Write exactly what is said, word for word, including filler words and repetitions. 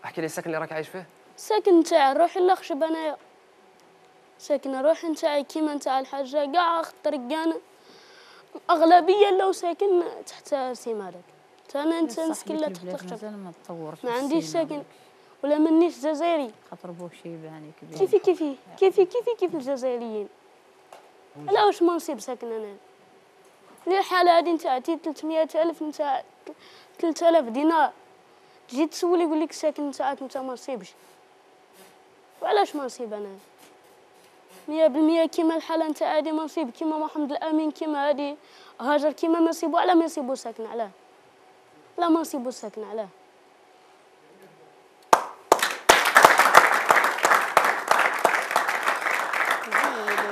احكي لي السكن اللي راك عايش فيه. الساكن نتاعي روحي الخشب انايا، ساكنه روحي نتاعي كيما نتاع الحاجه كاع خطر كان اغلبيه لو ساكن تحت سيما هذاك. انا انت نسكن لا تحت الخشب مازال ما تطورش، ما عنديش ساكن ولا منيش جزائري خاطر بوك شيباني كبير كيفي كيفي كيفي كيفي كيف الجزائريين. لا واش ما نصيب ساكن انا لي الحاله هذه نتاع ثلاثمية ألف نتاع ثلاثة آلاف دينار تجي تسولي يقول لك الساكن نتاعك انت ما نصيبش. وعلاش ما نصيب انا مية بالمية كيما الحاله نتاع هذه ما نصيب كيما محمد الامين كيما هذه هاجر كيما ما نصيبوا على ما نصيبوا ساكن علاه لا ما نصيبوا ساكن علاه.